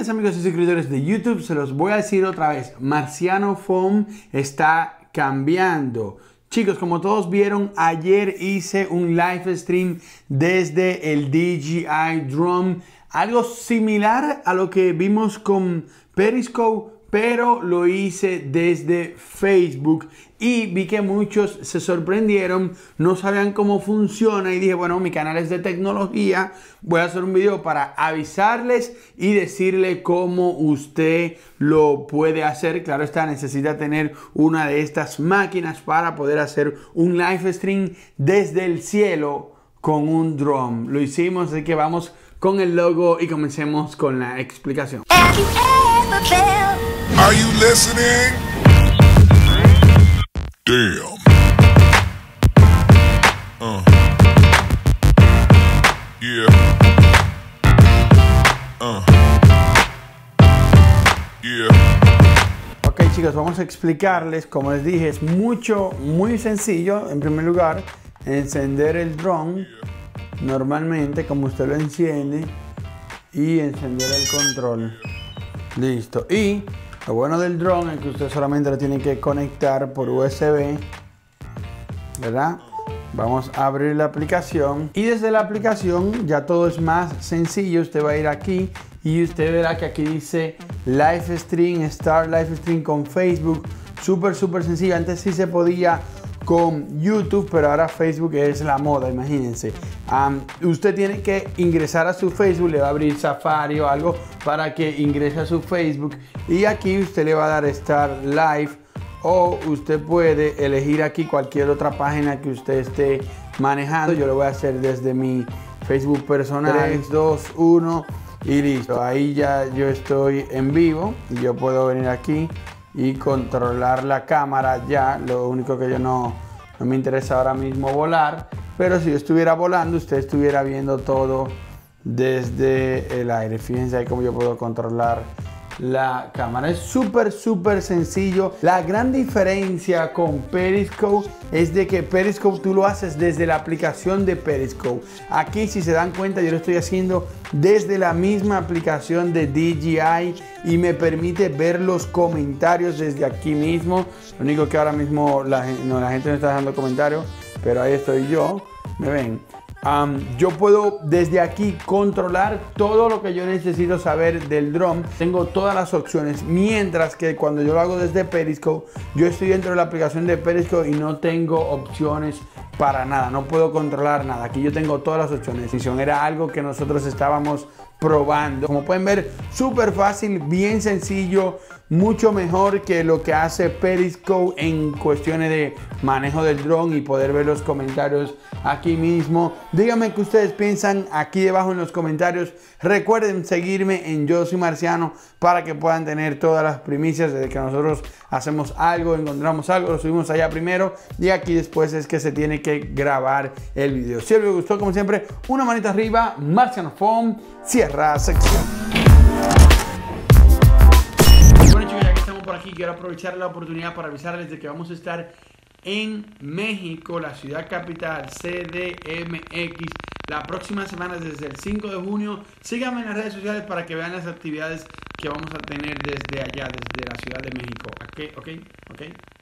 Grandes amigos y suscriptores de YouTube, se los voy a decir otra vez, Marciano Foam está cambiando. Chicos, como todos vieron, ayer hice un live stream desde el DJI Drone, algo similar a lo que vimos con Periscope, pero lo hice desde Facebook y vi que muchos se sorprendieron, no sabían cómo funciona y dije, bueno, mi canal es de tecnología, voy a hacer un video para avisarles y decirle cómo usted lo puede hacer. Claro está, necesita tener una de estas máquinas para poder hacer un live stream desde el cielo con un drone. Lo hicimos, así que vamos con el logo y comencemos con la explicación. Are you listening? Damn. Yeah. Yeah. Ok, chicos, vamos a explicarles. Como les dije, es muy sencillo. En primer lugar, encender el drone normalmente como usted lo enciende y encender el control. Listo. Y lo bueno del drone es que usted solamente lo tiene que conectar por USB, ¿verdad? Vamos a abrir la aplicación y desde la aplicación ya todo es más sencillo. Usted va a ir aquí y usted verá que aquí dice Live Stream, Start Live Stream con Facebook. Súper sencillo. Antes sí se podía con YouTube, pero ahora Facebook es la moda, imagínense. Usted tiene que ingresar a su Facebook, le va a abrir Safari o algo para que ingrese a su Facebook y aquí usted le va a dar Start Live o usted puede elegir aquí cualquier otra página que usted esté manejando. Yo lo voy a hacer desde mi Facebook personal. 3, 2, 1 y listo. Ahí ya yo estoy en vivo y yo puedo venir aquí y controlar la cámara ya. Lo único que yo no me interesa ahora mismo volar, pero si yo estuviera volando, usted estuviera viendo todo desde el aire. Fíjense ahí cómo yo puedo controlar la cámara. Es súper sencillo. La gran diferencia con Periscope es de que Periscope tú lo haces desde la aplicación de Periscope. Aquí, si se dan cuenta, yo lo estoy haciendo desde la misma aplicación de DJI y me permite ver los comentarios desde aquí mismo. Lo único que ahora mismo la gente no está dejando comentarios, pero ahí estoy yo. ¿Me ven? Yo puedo desde aquí controlar todo lo que yo necesito saber del drone. Tengo todas las opciones, mientras que cuando yo lo hago desde Periscope, yo estoy dentro de la aplicación de Periscope y no tengo opciones para nada, no puedo controlar nada. Aquí yo tengo todas las opciones. Era algo que nosotros estábamos probando. Como pueden ver, súper fácil, bien sencillo, mucho mejor que lo que hace Periscope en cuestiones de manejo del drone y poder ver los comentarios aquí mismo. Díganme qué ustedes piensan aquí debajo en los comentarios. Recuerden seguirme en Yo Soy Marciano para que puedan tener todas las primicias desde que nosotros hacemos algo, encontramos algo, lo subimos allá primero y aquí después es que se tiene que grabar el video. Si les gustó, como siempre, una manita arriba. Marciano Foam cierra sección. Bueno, chicos, ya que estamos por aquí, quiero aprovechar la oportunidad para avisarles de que vamos a estar en México, la ciudad capital, CDMX, la próxima semana desde el 5 de junio. Síganme en las redes sociales para que vean las actividades que vamos a tener desde allá, desde la Ciudad de México. Ok.